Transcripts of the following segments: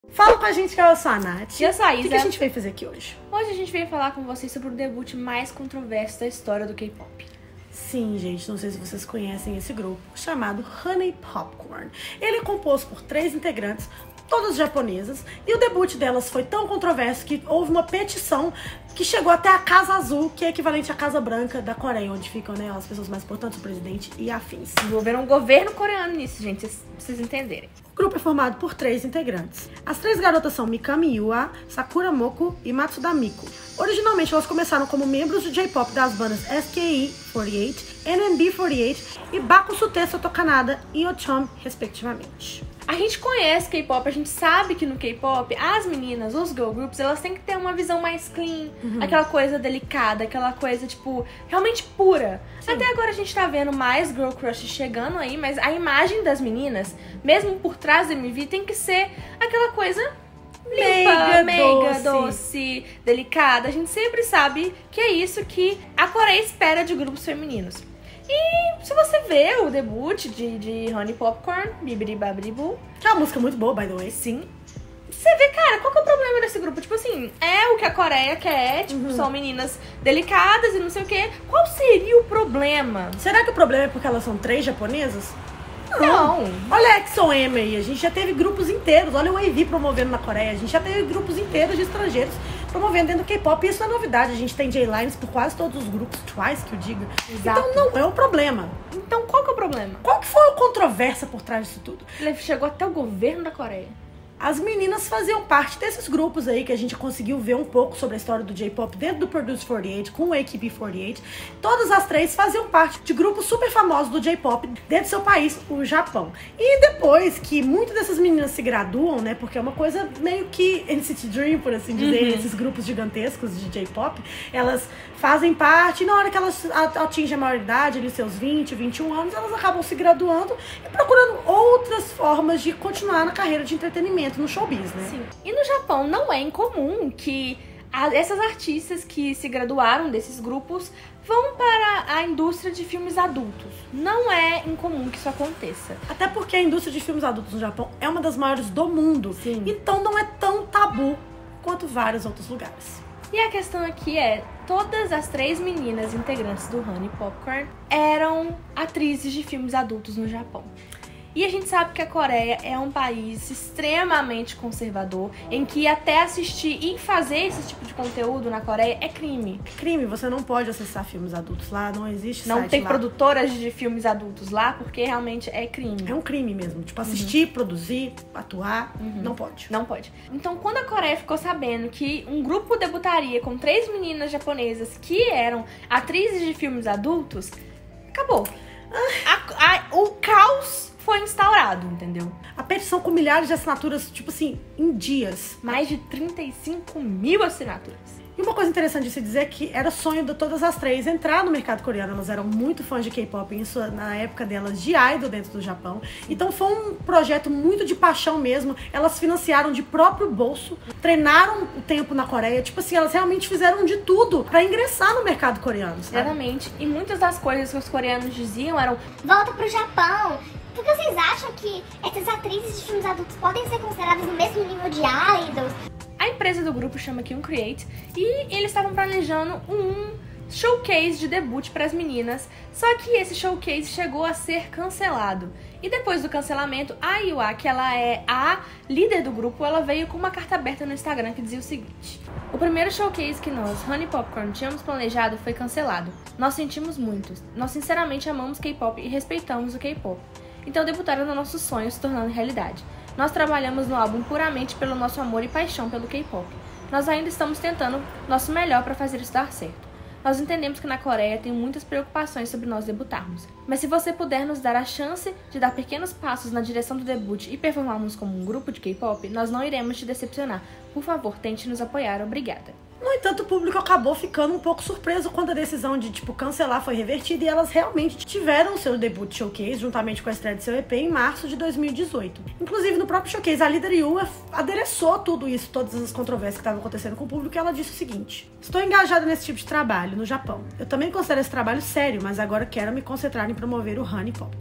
Fala com a gente, que eu sou a Nath. E eu sou a Isa. O que a gente veio fazer aqui hoje? Hoje a gente veio falar com vocês sobre o debut mais controverso da história do K-pop. Sim, gente, não sei se vocês conhecem esse grupo, chamado Honey Popcorn. Ele é composto por 3 integrantes, todas japonesas, e o debut delas foi tão controverso que houve uma petição que chegou até a Casa Azul, que é equivalente à Casa Branca da Coreia, onde ficam, né, as pessoas mais importantes, o presidente e afins. Envolveram um governo coreano nisso, gente, pra vocês entenderem. O grupo é formado por 3 integrantes. As 3 garotas são Mikami Yua, Sakura Moko e Matsuda Miko. Originalmente, elas começaram como membros do J-pop das bandas SKE48, NMB48 e Bakusute Sotokanada e Ochom, respectivamente. A gente conhece K-pop, a gente sabe que no K-pop, as meninas, os girl groups, elas têm que ter uma visão mais clean, aquela coisa delicada, aquela coisa, tipo, realmente pura. Sim. Até agora a gente tá vendo mais girl crush chegando aí, mas a imagem das meninas, mesmo por trás do MV, tem que ser aquela coisa limpa, meiga, doce, delicada. A gente sempre sabe que é isso que a Coreia espera de grupos femininos. E se você vê o debut de Honey Popcorn, Bibidi Babidi Boo, que é uma música muito boa, by the way. Sim. Você vê, cara, qual que é o problema desse grupo? Tipo assim, é o que a Coreia quer, tipo, são meninas delicadas e não sei o quê. Qual seria o problema? Será que o problema é porque elas são 3 japonesas? Não. Olha a Exo M aí, a gente já teve grupos inteiros. Olha o AV promovendo na Coreia, a gente já teve grupos inteiros de estrangeiros promovendo dentro do K-pop. Isso não é novidade, a gente tem J-Lines por quase todos os grupos, Twice que eu digo. Exato. Então não é um problema. Então qual que é o problema? Qual que foi a controvérsia por trás disso tudo? Ele chegou até o governo da Coreia. As meninas faziam parte desses grupos aí que a gente conseguiu ver um pouco sobre a história do J-pop dentro do Produce 48, com o AKB48. Todas as 3 faziam parte de grupos super famosos do J-pop dentro do seu país, o Japão. E depois que muitas dessas meninas se graduam, né, porque é uma coisa meio que NCT Dream, por assim dizer, esses grupos gigantescos de J-pop, elas fazem parte, e na hora que elas atingem a maioridade, ali seus 20, 21 anos, elas acabam se graduando e procurando outras formas de continuar na carreira de entretenimento no showbiz, né? Sim. E no Japão não é incomum que essas artistas que se graduaram desses grupos vão para a indústria de filmes adultos. Não é incomum que isso aconteça. Até porque a indústria de filmes adultos no Japão é uma das maiores do mundo. Sim. Então não é tão tabu quanto vários outros lugares. E a questão aqui é, todas as 3 meninas integrantes do Honey Popcorn eram atrizes de filmes adultos no Japão. E a gente sabe que a Coreia é um país extremamente conservador, em que até assistir e fazer esse tipo de conteúdo na Coreia é crime. É crime, você não pode acessar filmes adultos lá, não existe Não site tem lá. produtoras de filmes adultos lá, porque realmente é crime. É um crime mesmo, tipo, assistir, produzir, atuar, não pode. Não pode. Então, quando a Coreia ficou sabendo que um grupo debutaria com 3 meninas japonesas que eram atrizes de filmes adultos, acabou. O caos foi instaurado, entendeu? A petição com milhares de assinaturas, tipo assim, em dias. Mais de 35 mil assinaturas. E uma coisa interessante de se dizer é que era sonho de todas as 3 entrar no mercado coreano. Elas eram muito fãs de K-pop na época delas de idol dentro do Japão. Então foi um projeto muito de paixão mesmo. Elas financiaram de próprio bolso, treinaram o tempo na Coreia. Tipo assim, elas realmente fizeram de tudo pra ingressar no mercado coreano, sabe? Exatamente. E muitas das coisas que os coreanos diziam eram: volta pro Japão. Por que vocês acham que essas atrizes de filmes adultos podem ser consideradas no mesmo nível de idols? A empresa do grupo chama Kyun Create e eles estavam planejando um showcase de debut para as meninas, só que esse showcase chegou a ser cancelado. E depois do cancelamento, a Yua, que ela é a líder do grupo, ela veio com uma carta aberta no Instagram que dizia o seguinte: o primeiro showcase que nós, Honey Popcorn, tínhamos planejado foi cancelado. Nós sentimos muito. Nós sinceramente amamos K-pop e respeitamos o K-pop. Então debutaram no nosso sonho, se tornando realidade. Nós trabalhamos no álbum puramente pelo nosso amor e paixão pelo K-pop. Nós ainda estamos tentando nosso melhor para fazer isso dar certo. Nós entendemos que na Coreia tem muitas preocupações sobre nós debutarmos. Mas se você puder nos dar a chance de dar pequenos passos na direção do debut e performarmos como um grupo de K-pop, nós não iremos te decepcionar. Por favor, tente nos apoiar. Obrigada. No entanto, o público acabou ficando um pouco surpreso quando a decisão de, cancelar foi revertida e elas realmente tiveram seu debut showcase juntamente com a estreia de seu EP em março de 2018. Inclusive, no próprio showcase, a líder Yua adereçou tudo isso, todas as controvérsias que estavam acontecendo com o público, e ela disse o seguinte: estou engajada nesse tipo de trabalho no Japão. Eu também considero esse trabalho sério, mas agora quero me concentrar em promover o Honey Popcorn.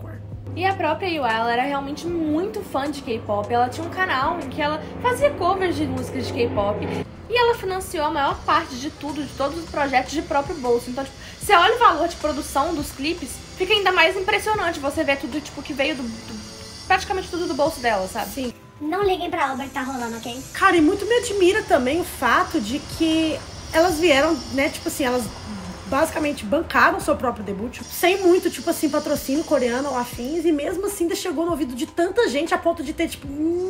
E a própria IU, ela era realmente muito fã de K-pop. Ela tinha um canal em que ela fazia covers de músicas de K-pop. E ela financiou a maior parte de tudo, de todos os projetos de próprio bolso. Então, tipo, você olha o valor de produção dos clipes, fica ainda mais impressionante você ver tudo, tipo, que veio praticamente tudo do bolso dela, sabe? Sim. Não liguem pra Uber que tá rolando, ok? Cara, e muito me admira também o fato de que elas vieram, né, tipo assim, elas basicamente bancaram o seu próprio debut, sem muito, tipo assim, patrocínio coreano ou afins, e mesmo assim ainda chegou no ouvido de tanta gente a ponto de ter, tipo,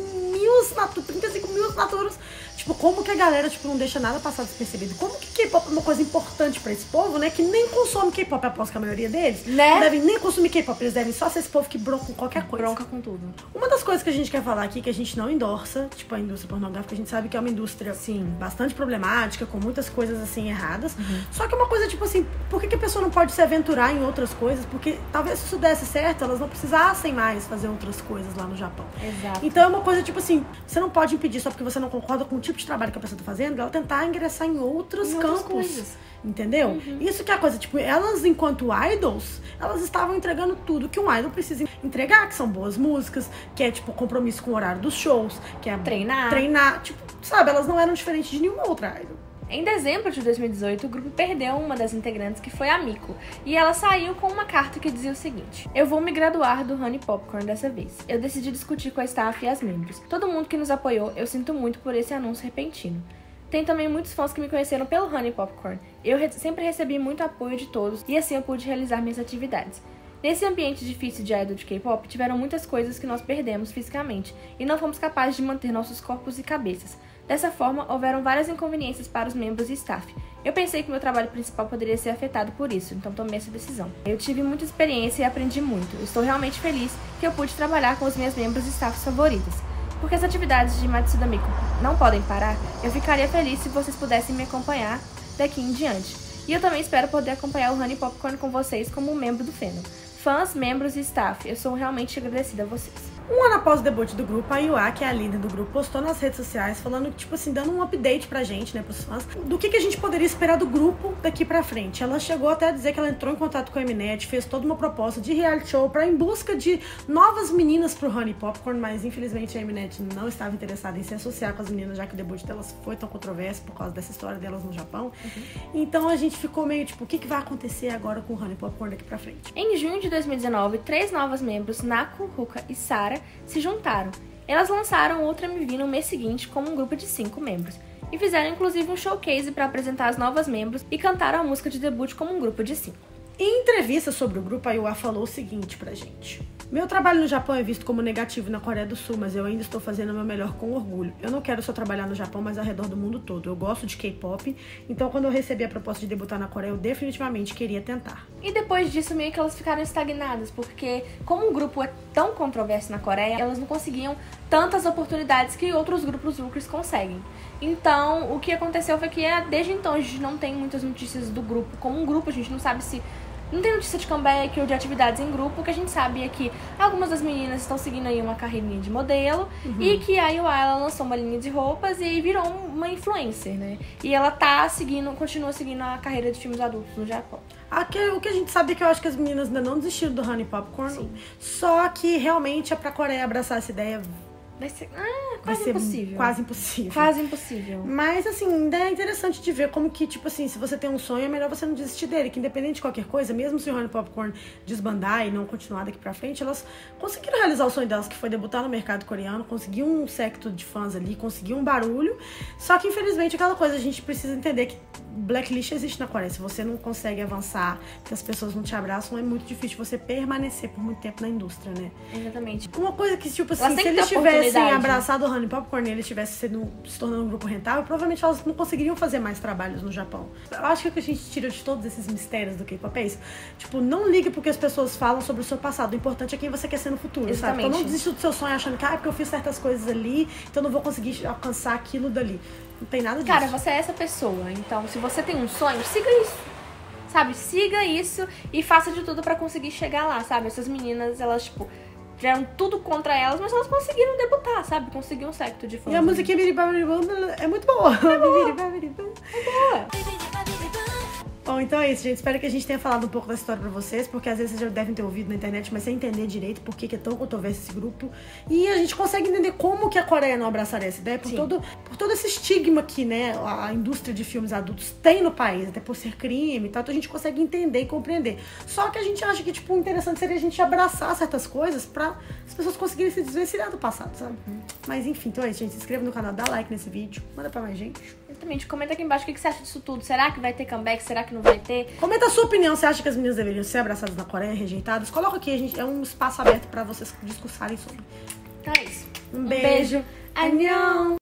35 mil assinaturas. Tipo, como que a galera, tipo, não deixa nada passar despercebido? Como que K-pop é uma coisa importante pra esse povo, né? Que nem consome K-pop, aposto que a maioria deles. Né? Não devem nem consumir K-pop, eles devem só ser esse povo que bronca com qualquer coisa. Bronca com tudo. Uma das coisas que a gente quer falar aqui, que a gente não endorça, tipo, a indústria pornográfica, a gente sabe que é uma indústria, assim, bastante problemática, com muitas coisas, assim, erradas. Só que é uma coisa, tipo assim, por que a pessoa não pode se aventurar em outras coisas? Porque talvez se isso desse certo, elas não precisassem mais fazer outras coisas lá no Japão. Exato. Então é uma coisa, tipo assim, você não pode impedir só porque você não concorda com o tipo de trabalho que a pessoa tá fazendo, ela tentar ingressar em outros campos. Coisas. Entendeu? Isso que é a coisa, tipo, elas enquanto idols, elas estavam entregando tudo que um idol precisa entregar, que são boas músicas, que é, tipo, compromisso com o horário dos shows, que é treinar, tipo, sabe, elas não eram diferentes de nenhuma outra idol. Em dezembro de 2018, o grupo perdeu uma das integrantes, que foi a Miko, e ela saiu com uma carta que dizia o seguinte: eu vou me graduar do Honey Popcorn dessa vez. Eu decidi discutir com a staff e as membros. Todo mundo que nos apoiou, eu sinto muito por esse anúncio repentino. Tem também muitos fãs que me conheceram pelo Honey Popcorn. Eu sempre recebi muito apoio de todos e assim eu pude realizar minhas atividades. Nesse ambiente difícil de idol de K-pop, tiveram muitas coisas que nós perdemos fisicamente e não fomos capazes de manter nossos corpos e cabeças. Dessa forma, houveram várias inconveniências para os membros e staff. Eu pensei que meu trabalho principal poderia ser afetado por isso, então tomei essa decisão. Eu tive muita experiência e aprendi muito. Estou realmente feliz que eu pude trabalhar com os meus membros e staffs favoritos. Porque as atividades de Matsuda Miko não podem parar, eu ficaria feliz se vocês pudessem me acompanhar daqui em diante. E eu também espero poder acompanhar o Honey Popcorn com vocês como um membro do fandom. Fãs, membros e staff, eu sou realmente agradecida a vocês. Um ano após o debut do grupo, a IU, que é a líder do grupo, postou nas redes sociais falando, tipo assim, dando um update pra gente, né, pros fãs, do que a gente poderia esperar do grupo daqui pra frente. Ela chegou até a dizer que ela entrou em contato com a Mnet, fez toda uma proposta de reality show em busca de novas meninas pro Honey Popcorn, mas infelizmente a Mnet não estava interessada em se associar com as meninas, já que o debut delas foi tão controverso por causa dessa história delas no Japão. Então a gente ficou meio tipo, o que vai acontecer agora com o Honey Popcorn daqui pra frente? Em junho de 2019, 3 novas membros, Naku, Ruka e Sara, se juntaram. Elas lançaram Ultra MV no mês seguinte como um grupo de 5 membros. E fizeram inclusive um showcase para apresentar as novas membros e cantaram a música de debut como um grupo de 5. Em entrevista sobre o grupo, a IU falou o seguinte pra gente: meu trabalho no Japão é visto como negativo na Coreia do Sul, mas eu ainda estou fazendo o meu melhor com orgulho. Eu não quero só trabalhar no Japão, mas ao redor do mundo todo. Eu gosto de K-pop, então quando eu recebi a proposta de debutar na Coreia, eu definitivamente queria tentar. E depois disso, meio que elas ficaram estagnadas, porque como o grupo é tão controverso na Coreia, elas não conseguiam tantas oportunidades que outros grupos rookies conseguem. Então, o que aconteceu foi que desde então a gente não tem muitas notícias do grupo. Como um grupo, a gente não sabe se... Não tem notícia de comeback ou de atividades em grupo. O que a gente sabe é que algumas das meninas estão seguindo aí uma carreirinha de modelo. E que a IU, ela lançou uma linha de roupas e aí virou uma influencer, né? E ela continua seguindo a carreira de filmes adultos no Japão. O que a gente sabe é que eu acho que as meninas ainda não desistiram do Honey Popcorn. Sim. Só que realmente é pra Coreia abraçar essa ideia. Vai ser impossível. Quase impossível. Quase impossível. Mas, assim, ainda é interessante de ver como que, tipo assim, se você tem um sonho, é melhor você não desistir dele. Que independente de qualquer coisa, mesmo se o Honey Popcorn desbandar e não continuar daqui pra frente, elas conseguiram realizar o sonho delas, que foi debutar no mercado coreano, conseguir um secto de fãs ali, conseguir um barulho. Só que, infelizmente, aquela coisa, a gente precisa entender que blacklist existe na Coreia. Se você não consegue avançar, que as pessoas não te abraçam, é muito difícil você permanecer por muito tempo na indústria, né? Exatamente. Uma coisa que, tipo assim, se eles tivessem abraçado o Honey Popcorn e eles tivessem se tornando um grupo rentável, provavelmente elas não conseguiriam fazer mais trabalhos no Japão. Eu acho que o que a gente tira de todos esses mistérios do K-pop é isso. Tipo, não ligue porque as pessoas falam sobre o seu passado. O importante é quem você quer ser no futuro, exatamente. Sabe? Então não desista do seu sonho achando que, porque eu fiz certas coisas ali, então eu não vou conseguir alcançar aquilo dali. Não tem nada disso. Cara, você é essa pessoa. Então, se você tem um sonho, siga isso. Sabe? Siga isso e faça de tudo pra conseguir chegar lá, sabe? Essas meninas, elas, tipo, tiveram tudo contra elas, mas elas conseguiram debutar, sabe? Conseguiram um secto de fãs. E a musiquinha Biribabiribam é muito boa. É boa. É boa. Bom, então é isso, gente. Espero que a gente tenha falado um pouco da história pra vocês, porque às vezes vocês já devem ter ouvido na internet, mas sem entender direito por que é tão controverso esse grupo. E a gente consegue entender como que a Coreia não abraçaria essa ideia, por todo esse estigma que, né, a indústria de filmes adultos tem no país, até por ser crime e tal, então a gente consegue entender e compreender. Só que a gente acha que, tipo, o interessante seria a gente abraçar certas coisas pra as pessoas conseguirem se desvencilhar do passado, sabe? Mas enfim, então é isso, gente. Se inscreva no canal, dá like nesse vídeo, manda pra mais gente. Exatamente. Comenta aqui embaixo o que você acha disso tudo. Será que vai ter comeback? Será que não vai ter? Comenta a sua opinião. Você acha que as meninas deveriam ser abraçadas na Coreia, rejeitadas? Coloca aqui, gente. É um espaço aberto pra vocês discursarem sobre. Então é isso. Um beijo. Annyeong!